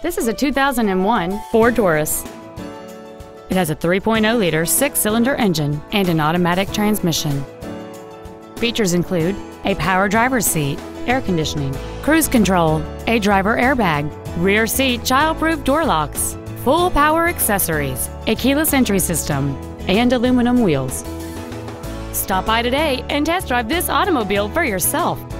This is a 2001 Ford Taurus. It has a 3.0-liter six-cylinder engine and an automatic transmission. Features include a power driver's seat, air conditioning, cruise control, a driver airbag, rear seat child-proof door locks, full power accessories, a keyless entry system, and aluminum wheels. Stop by today and test drive this automobile for yourself.